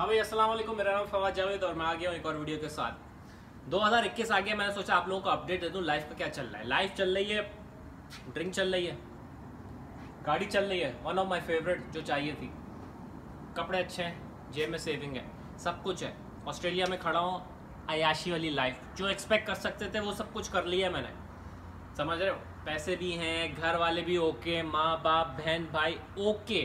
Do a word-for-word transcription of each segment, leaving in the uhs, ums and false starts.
हाँ भाई, अस्सलाम वालेकुम। मेरा नाम फवाद जावेद और मैं आ गया हूँ एक और वीडियो के साथ। दो हज़ार इक्कीस आ गया, मैंने सोचा आप लोगों को अपडेट दे दूँ लाइफ का क्या चल रहा है। लाइफ चल रही है, ड्रिंक चल रही है, गाड़ी चल रही है, वन ऑफ माय फेवरेट जो चाहिए थी, कपड़े अच्छे हैं, जेब में सेविंग है, सब कुछ है। ऑस्ट्रेलिया में खड़ा हूँ, अयाशी वाली लाइफ जो एक्सपेक्ट कर सकते थे वो सब कुछ कर लिया है मैंने। समझ रहे हो, पैसे भी हैं, घर वाले भी ओके, माँ बाप बहन भाई ओके।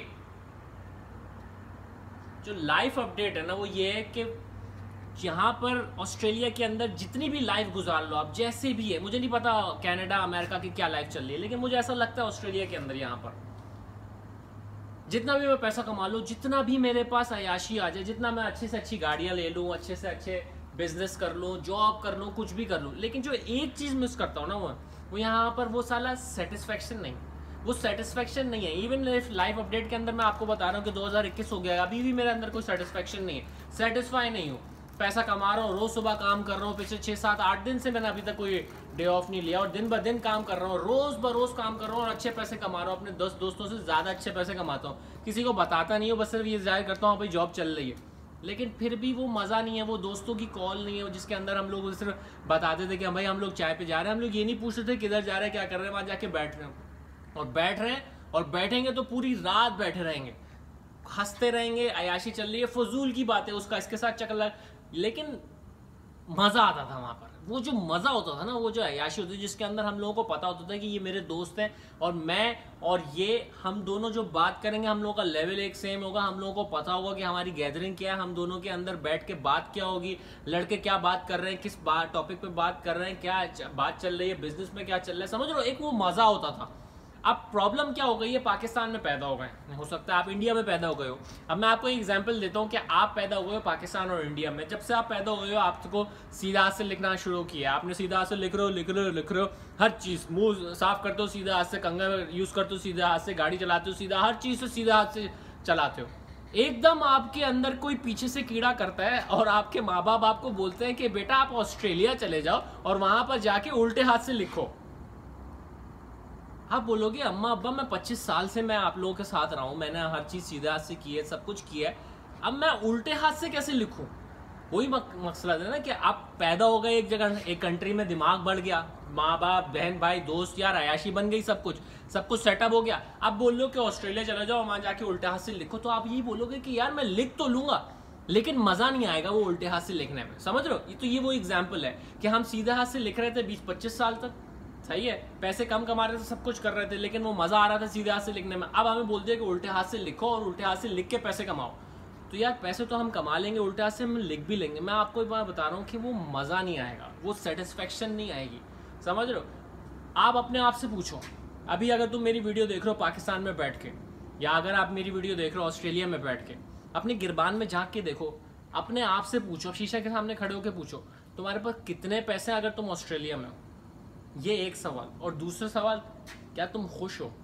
जो लाइफ अपडेट है ना वो ये है कि यहाँ पर ऑस्ट्रेलिया के अंदर जितनी भी लाइफ गुजार लो आप, जैसे भी है, मुझे नहीं पता कनाडा अमेरिका की क्या लाइफ चल रही है, लेकिन मुझे ऐसा लगता है ऑस्ट्रेलिया के अंदर यहाँ पर जितना भी मैं पैसा कमा लूँ, जितना भी मेरे पास अयाशी आ जाए, जितना मैं अच्छे से अच्छी गाड़ियाँ ले लूँ, अच्छे से अच्छे बिजनेस कर लूँ, जॉब कर लूँ, कुछ भी कर लूँ, लेकिन जो एक चीज़ मिस करता हूँ ना वो वो यहाँ पर वो साला सेटिस्फेक्शन नहीं, वो सेटिस्फेक्शन नहीं है। इवन लाइफ अपडेट के अंदर मैं आपको बता रहा हूँ कि दो हज़ार इक्कीस हो गया, अभी भी मेरे अंदर कोई सेटिस्फेक्शन नहीं है, सेटिस्फाई नहीं हूँ। पैसा कमा रहा हूँ, रोज सुबह काम कर रहा हूँ, पिछले छः सात आठ दिन से मैंने अभी तक कोई डे ऑफ नहीं लिया और दिन ब दिन काम कर रहा हूँ, रोज ब रोज काम कर रहा हूँ और अच्छे पैसे कमा रहा हूँ, अपने दस दोस्तों से ज़्यादा अच्छे पैसे कमाता हूँ। किसी को बताता नहीं हूँ, बस सिर्फ ये जाहिर करता हूँ भाई जॉब चल रही है, लेकिन फिर भी वो मज़ा नहीं है, वो दोस्तों की कॉल नहीं है जिसके अंदर हम लोग सिर्फ बताते थे कि भाई हम लोग चाय पे जा रहे हैं। हम लोग ये नहीं पूछते थे किधर जा रहे हैं, क्या कर रहे हैं, वहाँ जाके बैठ रहे हैं और बैठ रहे हैं और बैठेंगे तो पूरी रात बैठे रहेंगे, हंसते रहेंगे, अयाशी चल रही है, फजूल की बात है, उसका इसके साथ चक्कर, लेकिन मज़ा आता था वहाँ पर। वो जो मज़ा होता था ना, वो जो अयाशी होती थी जिसके अंदर हम लोगों को पता होता था कि ये मेरे दोस्त हैं और मैं और ये हम दोनों जो बात करेंगे हम लोगों का लेवल एक सेम होगा, हम लोगों को पता होगा कि हमारी गैदरिंग क्या है, हम दोनों के अंदर बैठ के बात क्या होगी, लड़के क्या बात कर रहे हैं, किस बात टॉपिक पे बात कर रहे हैं, क्या बात चल रही है, बिजनेस में क्या चल रहा है, समझ लो, एक वो मज़ा होता था। अब प्रॉब्लम क्या हो गई है, पाकिस्तान में पैदा हो गए, हो सकता है आप इंडिया में पैदा हो गए हो। अब मैं आपको एक एग्जांपल देता हूँ कि आप पैदा हुए हो पाकिस्तान और इंडिया में। जब से आप पैदा हुए हो आपको सीधा हाथ से लिखना शुरू किया, आपने सीधा हाथ से लिख रहे हो लिख रहे हो लिख रहे हो हर चीज़, मुंह साफ करते हो सीधा हाथ से, कंघा यूज़ करते हो सीधा हाथ से, गाड़ी चलाते हो सीधा, हर चीज़ से सीधा हाथ से चलाते हो। एकदम आपके अंदर कोई पीछे से कीड़ा करता है और आपके माँ बाप आपको बोलते हैं कि बेटा आप ऑस्ट्रेलिया चले जाओ और वहाँ पर जाके उल्टे हाथ से लिखो। आप बोलोगे अम्मा अब्बा मैं पच्चीस साल से मैं आप लोगों के साथ रहा हूँ, मैंने हर चीज़ सीधे हाथ से की है, सब कुछ किया है, अब मैं उल्टे हाथ से कैसे लिखूँ? वही मसला है ना कि आप पैदा हो गए एक जगह, एक कंट्री में, दिमाग बढ़ गया, माँ बाप बहन भाई दोस्त यार अयाशी बन गई, सब कुछ सब कुछ सेटअप हो गया। आप बोल लो कि ऑस्ट्रेलिया चले जाओ वहाँ जाके उल्टे हाथ से लिखो, तो आप यही बोलोगे कि यार मैं लिख तो लूंगा लेकिन मज़ा नहीं आएगा वो उल्टे हाथ से लिखने में। समझ रहे हो, ये तो ये वो एग्जाम्पल है कि हम सीधे हाथ से लिख रहे थे बीस पच्चीस साल तक, सही है, पैसे कम कमा रहे थे, सब कुछ कर रहे थे, लेकिन वो मज़ा आ रहा था सीधे हाथ से लिखने में। अब हमें बोलते हैं कि उल्टे हाथ से लिखो और उल्टे हाथ से लिख के पैसे कमाओ, तो यार पैसे तो हम कमा लेंगे, उल्टे हाथ से हम लिख भी लेंगे, मैं आपको एक बात बता रहा हूँ कि वो मज़ा नहीं आएगा, वो सेटिस्फेक्शन नहीं आएगी। समझ रहे हो, आप अपने आप से पूछो, अभी अगर तुम मेरी वीडियो देख रहे हो पाकिस्तान में बैठ के, या अगर आप मेरी वीडियो देख रहे हो ऑस्ट्रेलिया में बैठ के, अपने गिरबान में झाँक के देखो, अपने आप से पूछो, शीशे के सामने खड़े होकर पूछो तुम्हारे पास कितने पैसे अगर तुम ऑस्ट्रेलिया में हो, ये एक सवाल। और दूसरा सवाल, क्या तुम खुश हो?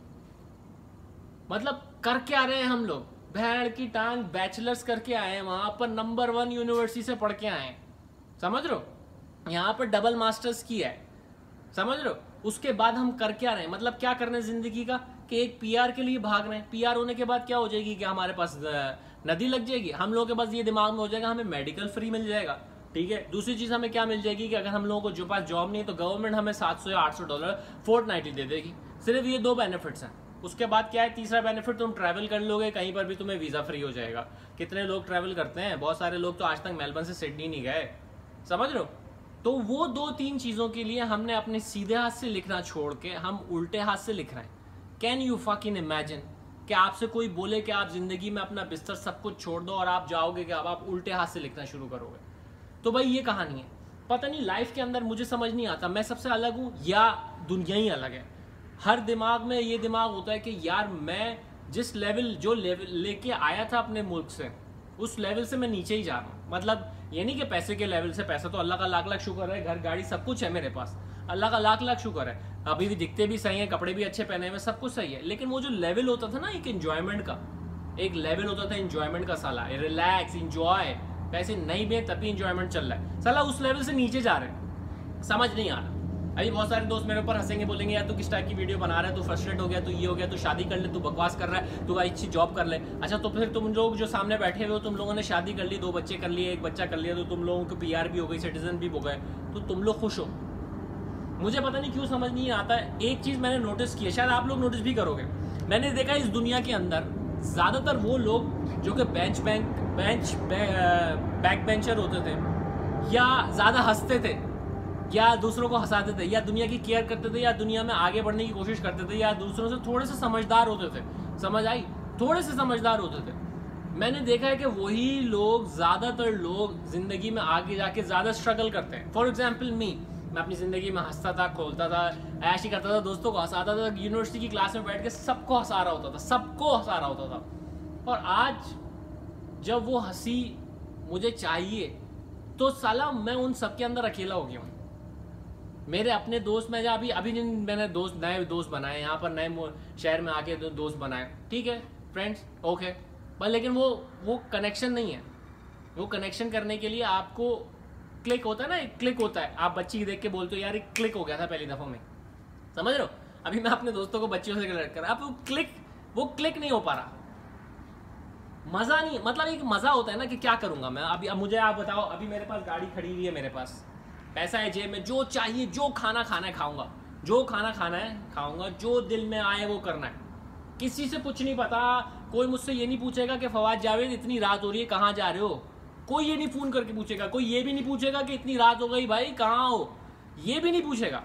मतलब कर क्या रहे हैं हम लोग, भेड़ की टांग बैचलर्स करके आए हैं, वहां पर नंबर वन यूनिवर्सिटी से पढ़ के आए हैं, समझ रहे हो, यहाँ पर डबल मास्टर्स किया है, समझ रहे हो, उसके बाद हम कर क्या रहे हैं, मतलब क्या करने हैं जिंदगी का, कि एक पीआर के लिए भाग रहे हैं। पीआर होने के बाद क्या हो जाएगी कि हमारे पास नदी लग जाएगी, हम लोगों के पास ये दिमाग में हो जाएगा हमें मेडिकल फ्री मिल जाएगा, ठीक है। दूसरी चीज़ हमें क्या मिल जाएगी कि अगर हम लोगों को जो पास जॉब नहीं है तो गवर्नमेंट हमें सात सौ या आठ सौ डॉलर फोर्टनाइटली दे देगी। सिर्फ ये दो बेनिफिट्स हैं। उसके बाद क्या है, तीसरा बेनिफिट, तुम ट्रैवल कर लोगे कहीं पर भी, तुम्हें वीज़ा फ्री हो जाएगा। कितने लोग ट्रैवल करते हैं, बहुत सारे लोग तो आज तक मेलबर्न से सिडनी नहीं गए, समझ रहे हो। तो वो दो तीन चीज़ों के लिए हमने अपने सीधे हाथ से लिखना छोड़ के हम उल्टे हाथ से लिख रहे हैं। कैन यू फकिंग इमेजिन कि आपसे कोई बोले कि आप जिंदगी में अपना बिस्तर सब कुछ छोड़ दो और आप जाओगे कि अब आप उल्टे हाथ से लिखना शुरू करोगे? तो भाई ये कहानी है। पता नहीं लाइफ के अंदर मुझे समझ नहीं आता मैं सबसे अलग हूँ या दुनिया ही अलग है। हर दिमाग में ये दिमाग होता है कि यार मैं जिस लेवल जो लेवल लेके आया था अपने मुल्क से, उस लेवल से मैं नीचे ही जा रहा हूँ। मतलब ये नहीं कि पैसे के लेवल से, पैसा तो अल्लाह का लाख लाख शुक्र है, घर गाड़ी सब कुछ है मेरे पास, अल्लाह का लाख लाख शुक्र है, अभी भी दिखते भी सही है, कपड़े भी अच्छे पहने हुए, सब कुछ सही है, लेकिन वो जो लेवल होता था ना एक एंजॉयमेंट का, एक लेवल होता था एंजॉयमेंट का, साला रिलैक्स एंजॉय, पैसे नहीं भी तभी इंजॉयमेंट चल रहा है, साला उस लेवल से नीचे जा रहे हैं, समझ नहीं आ रहा। अभी बहुत सारे दोस्त मेरे ऊपर हंसेंगे, बोलेंगे यार तू किस टाइप की वीडियो बना रहा है, तू फ्रस्ट्रेट हो गया, तू ये हो गया, तू शादी कर ले, तू बकवास कर रहा है, तू अच्छी जॉब कर ले। अच्छा तो फिर तुम लोग जो सामने बैठे हुए हो, तुम लोगों ने शादी कर ली, दो बच्चे कर लिए, एक बच्चा कर लिया, तो तुम लोगों को पीआर भी हो गई, सिटीजन भी हो गए, तो तुम लोग खुश हो। मुझे पता नहीं क्यों समझ नहीं आता है। एक चीज़ मैंने नोटिस की है, शायद आप लोग नोटिस भी करोगे, मैंने देखा इस दुनिया के अंदर ज़्यादातर वो लोग जो कि bench bank bench back bencher होते थे, या ज़्यादा हंसते थे, या दूसरों को हंसाते थे, या दुनिया की केयर करते थे, या दुनिया में आगे बढ़ने की कोशिश करते थे, या दूसरों से थोड़े से समझदार होते थे, समझ आई, थोड़े से समझदार होते थे, मैंने देखा है कि वही लोग, ज़्यादातर लोग ज़िंदगी में आगे जाके ज़्यादा स्ट्रगल करते हैं। फॉर एग्जाम्पल मी, मैं अपनी ज़िंदगी में हंसता था, खोलता था, ऐश ही करता था, दोस्तों को हंसाता था, यूनिवर्सिटी की क्लास में बैठ के सबको हंसा रहा होता था, सबको हंसा रहा होता था। और आज जब वो हंसी मुझे चाहिए तो साला मैं उन सबके अंदर अकेला हो गया हूँ। मेरे अपने दोस्त, मैं अभी अभी जिन मैंने दोस्त नए दोस्त बनाए, यहाँ पर नए शहर में आके दो दोस्त बनाए, ठीक है फ्रेंड्स, ओके, पर लेकिन वो वो कनेक्शन नहीं है। वो कनेक्शन करने के लिए आपको क्लिक होता है ना, एक क्लिक होता है। आप बच्ची देख के बोलते हो यार एक क्लिक हो गया था पहली दफ़ा में, समझ रहे हो। अभी मैं अपने दोस्तों को बच्चियों से कनेक्ट कर रहा, अब वो क्लिक वो क्लिक नहीं हो पा रहा, मज़ा नहीं, मतलब एक मज़ा होता है ना कि क्या करूँगा मैं अभी। अब मुझे आप बताओ, अभी मेरे पास गाड़ी खड़ी हुई है, मेरे पास पैसा है जेब में, जो चाहिए, जो खाना खाना है खाऊंगा, जो खाना खाना है खाऊंगा, जो दिल में आए वो करना है, किसी से कुछ नहीं पता। कोई मुझसे ये नहीं पूछेगा कि फवाद जावेद इतनी रात हो रही है कहाँ जा रहे हो, कोई ये नहीं फ़ोन करके पूछेगा, कोई ये भी नहीं पूछेगा कि इतनी रात हो गई भाई कहाँ हो, ये भी नहीं पूछेगा,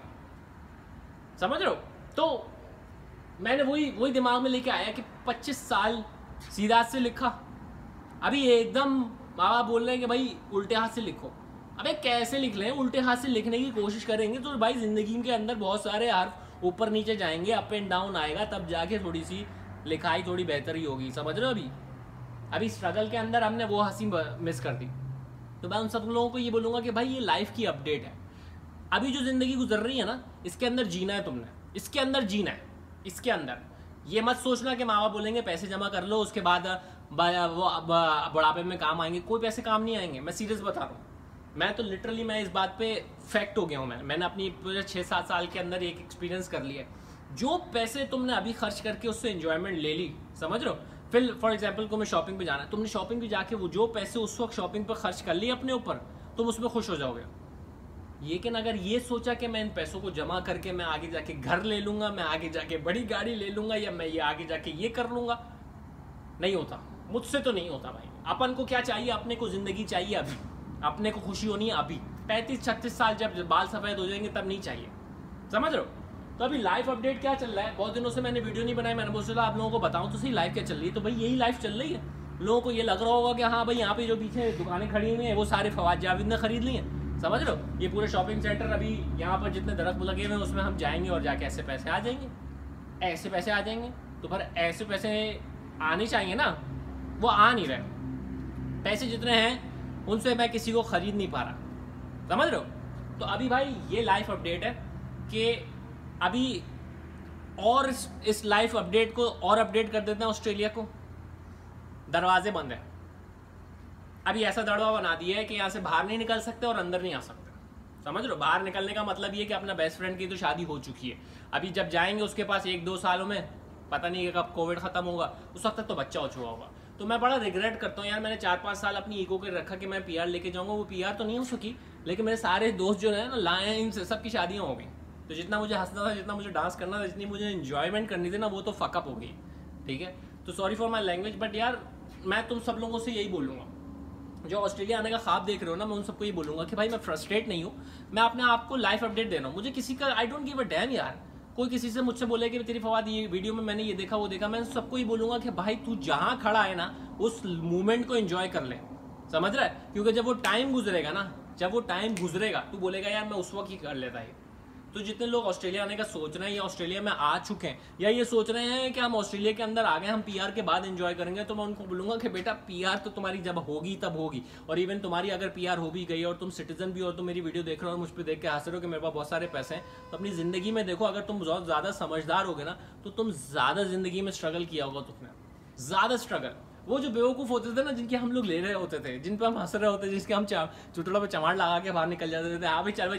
समझ रहे हो। तो मैंने वही वही दिमाग में लेके आया कि पच्चीस साल सीधा से लिखा, अभी एकदम माँ बाप बोल रहे हैं कि भाई उल्टे हाथ से लिखो। अबे कैसे लिख लें, उल्टे हाथ से लिखने की कोशिश करेंगे तो भाई ज़िंदगी के अंदर बहुत सारे हर्फ ऊपर नीचे जाएंगे, अप एंड डाउन आएगा, तब जाके थोड़ी सी लिखाई थोड़ी बेहतर ही होगी, समझ रहे हो। अभी अभी स्ट्रगल के अंदर हमने वो हंसी मिस कर दी। तो मैं उन सब लोगों को ये बोलूँगा कि भाई ये लाइफ की अपडेट है। अभी जो ज़िंदगी गुजर रही है ना, इसके अंदर जीना है तुमने, इसके अंदर जीना है, इसके अंदर ये मत सोचना कि माँ बाप बोलेंगे पैसे जमा कर लो उसके बाद वो बुढ़ापे में काम आएंगे। कोई पैसे काम नहीं आएंगे, मैं सीरियस बता रहा हूँ। मैं तो लिटरली मैं इस बात पे फैक्ट हो गया हूँ। मैं मैंने अपनी पूरे छः सात साल के अंदर एक एक्सपीरियंस कर लिया। जो पैसे तुमने अभी खर्च करके उससे एंजॉयमेंट ले ली, समझ रहे हो। फिर फॉर एग्जाम्पल तुम्हें शॉपिंग पे जाना है, तुमने शॉपिंग पे जाके वो जो पैसे उस वक्त शॉपिंग पर खर्च कर लिए अपने ऊपर, तुम उसमें खुश हो जाओगे। लेकिन अगर ये सोचा कि मैं इन पैसों को जमा करके मैं आगे जाके घर ले लूंगा, मैं आगे जाके बड़ी गाड़ी ले लूंगा, या मैं ये आगे जाके ये कर लूंगा, नहीं होता, मुझसे तो नहीं होता भाई। अपन को क्या चाहिए, अपने को जिंदगी चाहिए अभी, अपने को खुशी होनी है अभी। पैंतीस छत्तीस साल जब बाल सफेद हो जाएंगे तब नहीं चाहिए, समझ रहे हो। तो अभी लाइफ अपडेट क्या चल रहा है, बहुत दिनों से मैंने वीडियो नहीं बनाई, मैंने सोचा आप लोगों को बताऊं तो सही लाइफ क्या चल रही है। तो भाई यही लाइफ चल रही है। लोगों को ये लग रहा होगा कि हाँ भाई यहाँ पे जो पीछे दुकानें खड़ी हुई हैं वो सारे फवाद जावेद ने खरीद ली हैं, समझ रहे हो। ये पूरे शॉपिंग सेंटर अभी यहाँ पर जितने दरख्त लगे हुए हैं उसमें हम जाएंगे और जाके ऐसे पैसे आ जाएंगे, ऐसे पैसे आ जाएंगे। तो फिर ऐसे पैसे आने चाहिए ना, वो आ नहीं रहे। पैसे जितने हैं उनसे मैं किसी को ख़रीद नहीं पा रहा, समझ रहे हो। तो अभी भाई ये लाइफ अपडेट है कि अभी और इस, इस लाइफ अपडेट को और अपडेट कर देते हैं। ऑस्ट्रेलिया को दरवाजे बंद है अभी, ऐसा दड़वा बना दिया है कि यहाँ से बाहर नहीं निकल सकते और अंदर नहीं आ सकते, समझ लो। बाहर निकलने का मतलब ये कि अपना बेस्ट फ्रेंड की तो शादी हो चुकी है, अभी जब जाएंगे उसके पास एक दो सालों में, पता नहीं कब कोविड खत्म होगा, उस वक्त तक तो बच्चा हो चुका होगा। तो मैं बड़ा रिग्रेट करता हूँ यार, मैंने चार पाँच साल अपनी ईगो के रखा कि मैं पीआर लेके जाऊँगा। वो पीआर तो नहीं हो सकी, लेकिन मेरे सारे दोस्त जो है ना लाइन से सबकी शादियाँ हो गई। तो जितना मुझे हंसना था, जितना मुझे डांस करना था, जितनी मुझे एंजॉयमेंट करनी थी ना, वो तो फकअप हो गई, ठीक है। तो sorry for my language, but यार मैं तुम सब लोगों से यही बोलूँगा जो ऑस्ट्रेलिया आने का ख्वाब देख रहे हो ना, मैं उन सबको ये बोलूँगा कि भाई मैं फ्रस्ट्रेट नहीं हूँ, मैं अपने आप को लाइफ अपडेट दे रहा हूँ। मुझे किसी का I don't give a damn यार। कोई किसी से मुझसे बोले कि तेरी फवाद ये वीडियो में मैंने ये देखा वो देखा, मैं सबको ही बोलूँगा कि भाई तू जहाँ खड़ा है ना उस मोमेंट को एंजॉय कर ले, समझ रहा है। क्योंकि जब वो टाइम गुजरेगा ना, जब वो टाइम गुजरेगा तू बोलेगा यार मैं उस वक्त ही कर लेता है। तो जितने लोग ऑस्ट्रेलिया आने का सोच रहे हैं या ऑस्ट्रेलिया में आ चुके हैं या ये सोच रहे हैं कि हम ऑस्ट्रेलिया के अंदर आ गए, हम पीआर के बाद एंजॉय करेंगे, तो मैं उनको बोलूंगा कि बेटा पीआर तो तुम्हारी जब होगी तब होगी। और इवन तुम्हारी अगर पीआर हो भी गई और तुम सिटीजन भी हो, तुम मेरी वीडियो देख रहे हो और मुझ पर देख के हंस रहे हो कि मेरे पास बहुत सारे पैसे हैं, तो अपनी जिंदगी में देखो, अगर तुम बहुत ज्यादा समझदार होगे ना तो तुम ज्यादा जिंदगी में स्ट्रगल किया होगा, तुमने ज्यादा स्ट्रगल। वो जो बेवकूफ़ होते थे ना, जिनके हम लोग ले रहे होते थे, जिन पर हम हंस रहे होते, जिसके हम चुटड़ों पर चमाड़ लगा के बाहर निकल जाते थे, हाँ भाई चल भाई चल,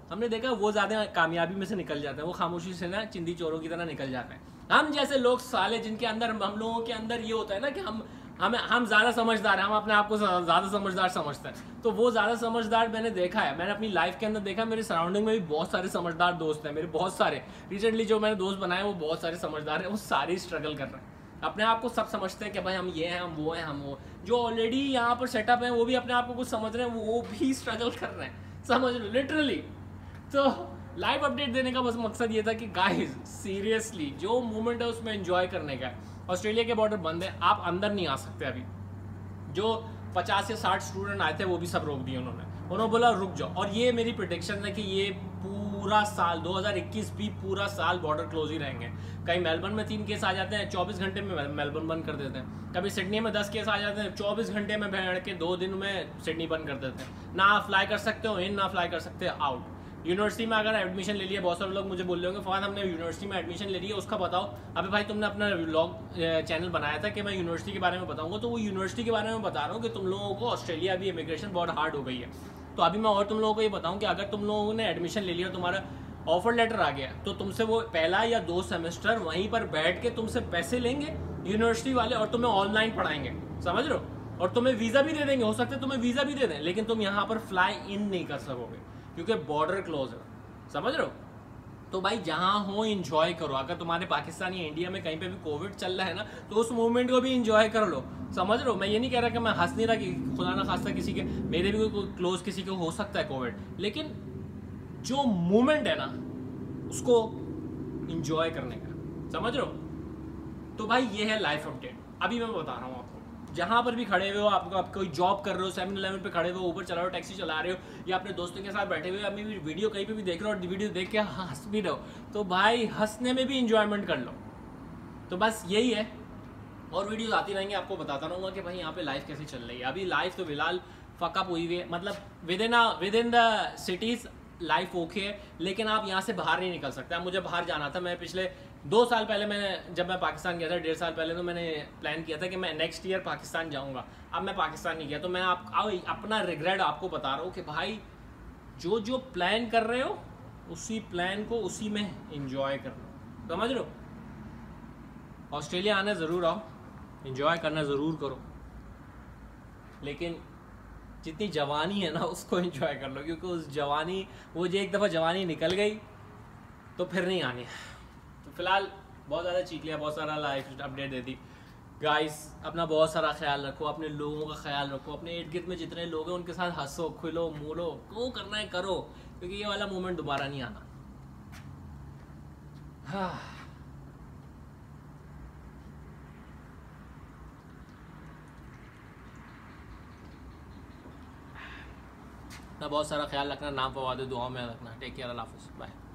हमने देखा वो ज़्यादा कामयाबी में से निकल जाते हैं, वो खामोशी से ना चिंदी चोरों की तरह निकल जाते हैं। हम जैसे लोग साले जिनके अंदर, हम लोगों के अंदर ये होता है ना कि हम हमें हम ज़्यादा समझदार हैं, हम अपने आप को ज़्यादा समझदार समझते हैं, तो वो ज़्यादा समझदार मैंने देखा है, मैंने अपनी लाइफ के अंदर देखा, मेरे सराउंडिंग में भी बहुत सारे समझदार दोस्त हैं, मेरे बहुत सारे रिसेंटली जो मैंने दोस्त बनाए वो बहुत सारे समझदार हैं, वो सारे स्ट्रगल कर रहे हैं, अपने आप को सब समझते हैं कि भाई हम ये हैं, हम वो हैं, हम वो। जो ऑलरेडी यहाँ पर सेटअप हैं वो भी अपने आप को कुछ समझ रहे हैं, वो भी स्ट्रगल कर रहे हैं, समझ लो लिटरली। तो लाइव अपडेट देने का बस मकसद ये था कि गाइस सीरियसली जो मूवमेंट है उसमें एंजॉय करने का है। ऑस्ट्रेलिया के बॉर्डर बंद है, आप अंदर नहीं आ सकते अभी। जो पचास या साठ स्टूडेंट आए थे वो भी सब रोक दिए उन्होंने, उन्होंने बोला रुक जाओ। और ये मेरी प्रेडिक्शन है कि ये पूरा साल दो हज़ार इक्कीस भी पूरा साल बॉर्डर क्लोज ही रहेंगे। कहीं मेलबर्न में तीन केस आ जाते हैं, चौबीस घंटे में मेलबर्न बंद कर देते हैं। कभी सिडनी में दस केस आ जाते हैं, चौबीस घंटे में बैठ के दो दिन में सिडनी बंद कर देते हैं। ना आप फ्लाई कर सकते हो इन, ना फ्लाई कर सकते हो आउट। यूनिवर्सिटी में अगर एडमिशन ले लिया, बहुत सारे लोग मुझे बोल रहे होंगे फवाद हमने यूनिवर्सिटी में एडमिशन ले लिया, उसका बताओ। अबे भाई तुमने अपना व्लॉग चैनल बनाया था कि मैं यूनिवर्सिटी के बारे में बताऊंगा, तो वो यूनिवर्सिटी के बारे में बता रहा हूँ कि तुम लोगों को ऑस्ट्रेलिया अभी इमिग्रेशन बहुत हार्ड हो गई है। तो अभी मैं और तुम लोगों को ये बताऊँ कि अगर तुम लोगों ने एडमिशन ले लिया, तुम्हारा ऑफर लेटर आ गया, तो तुमसे वो पहला या दो सेमेस्टर वहीं पर बैठ के तुमसे पैसे लेंगे यूनिवर्सिटी वाले और तुम्हें ऑनलाइन पढ़ाएंगे, समझ रहे हो। और तुम्हें वीज़ा भी दे देंगे, हो सकता है तुम्हें वीज़ा भी दे दें, लेकिन तुम यहाँ पर फ्लाई इन नहीं कर सकोगे क्योंकि बॉर्डर क्लोज है, समझ रहे हो। तो भाई जहाँ हो इंजॉय करो। अगर तुम्हारे पाकिस्तान या इंडिया में कहीं पे भी कोविड चल रहा है ना, तो उस मूवमेंट को भी इंजॉय कर लो, समझ रहे हो। मैं ये नहीं कह रहा कि मैं हंस नहीं रहा कि खुदा ना खास्ता किसी के, मेरे भी कोई क्लोज किसी को हो सकता है कोविड, लेकिन जो मूवमेंट है ना उसको इंजॉय करने का, समझ रहे हो। तो भाई ये है लाइफ अपडेट। अभी मैं बता रहा हूँ आपको, जहाँ पर भी खड़े हुए हो, आपको आप कोई जॉब कर रहे हो, सेवन इलेवन पे खड़े हुए हो, ऊबर चला रहे हो, टैक्सी चला रहे हो, या अपने दोस्तों के साथ बैठे हुए अभी भी वीडियो कहीं पे भी देख रहे हो और वीडियो देख के हंस भी रहो, तो भाई हंसने में भी इंजॉयमेंट कर लो। तो बस यही है, और वीडियोस आती रहेंगी, आपको बताता रहूँगा कि भाई यहाँ पे लाइफ कैसी चल रही है। अभी लाइफ तो फिलहाल फकअप हुई हुई है, मतलब within within the cities life okay है, लेकिन आप यहाँ से बाहर नहीं निकल सकते। अब मुझे बाहर जाना था, मैं पिछले दो साल पहले मैंने जब मैं पाकिस्तान गया था, डेढ़ साल पहले, तो मैंने प्लान किया था कि मैं नेक्स्ट ईयर पाकिस्तान जाऊँगा। अब मैं पाकिस्तान नहीं गया, तो मैं आप अपना रिग्रेट आपको बता रहा हूँ कि भाई जो जो प्लान कर रहे हो उसी प्लान को उसी में इंजॉय कर लो, समझ लो। ऑस्ट्रेलिया आने ज़रूर आओ, इंजॉय करना ज़रूर करो, लेकिन जितनी जवानी है ना उसको एंजॉय कर लो, क्योंकि उस जवानी, वो जो एक दफ़ा जवानी निकल गई तो फिर नहीं आनी। तो फिलहाल बहुत ज़्यादा चीख लिया, बहुत सारा लाइफ अपडेट दे दी। गाइस अपना बहुत सारा ख्याल रखो, अपने लोगों का ख्याल रखो, अपने इर्द गिर्द में जितने लोग हैं उनके साथ हंसो, खुलो, मूलो, वो करना है करो, क्योंकि ये वाला मोमेंट दोबारा नहीं आना। हाँ, ना बहुत सारा ख्याल रखना, नाम फवाद दुआ में रखना। टेक केयर, अल्लाह हाफ़िज़, बाय।